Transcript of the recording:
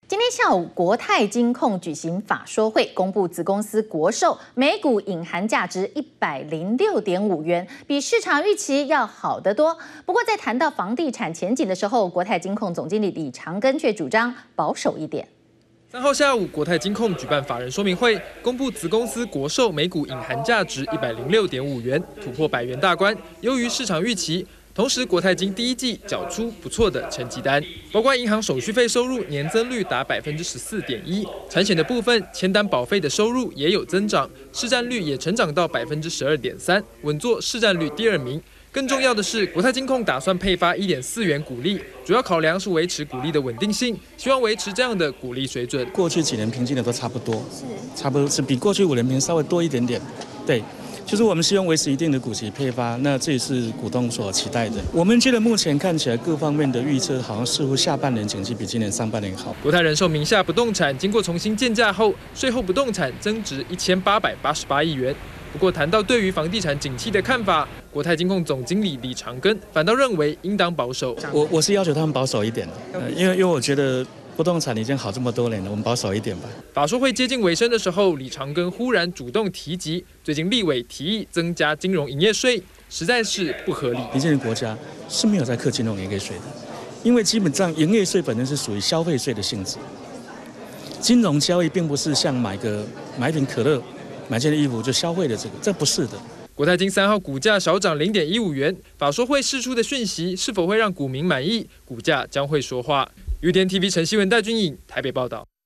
今天下午，国泰金控举行法说会，公布子公司国寿每股隐含价值106.5元，比市场预期要好得多。不过，在谈到房地产前景的时候，国泰金控总经理李长庚却主张保守一点。 3号下午，国泰金控举办法人说明会，公布子公司国寿每股隐含价值106.5元，突破100元大关，优于市场预期。 同时，国泰金第一季缴出不错的成绩单，包括银行手续费收入年增率达14.1%，产险的部分签单保费的收入也有增长，市占率也成长到12.3%，稳坐市占率第2名。更重要的是，国泰金控打算配发1.4元股利，主要考量是维持股利的稳定性，希望维持这样的股利水准。 过去几年平均的都差不多，差不多是比过去5年平稍微多一点点，对。 就是我们希望维持一定的股息配发，那这也是股东所期待的。我们觉得目前看起来各方面的预测，好像似乎下半年景气比今年上半年好。 国泰人寿名下不动产经过重新建价后，税后不动产增值1888亿元。不过谈到对于房地产景气的看法，国泰金控总经理李长庚反倒认为应当保守。 我是要求他们保守一点的，因为我觉得。 不动产已经好这么多年了，我们保守一点吧。 法说会接近尾声的时候，李长庚忽然主动提及，最近立委提议增加金融营业税，实在是不合理。 邻近的国家是没有在课金融营业税的，因为基本上营业税本身是属于消费税的性质。金融交易并不是像买一瓶可乐、买件衣服就消费的这不是的。 国泰金3号股价小涨0.15元，法说会释出的讯息是否会让股民满意？股价将会说话。UDN TV 陈希文、戴君颖台北报道。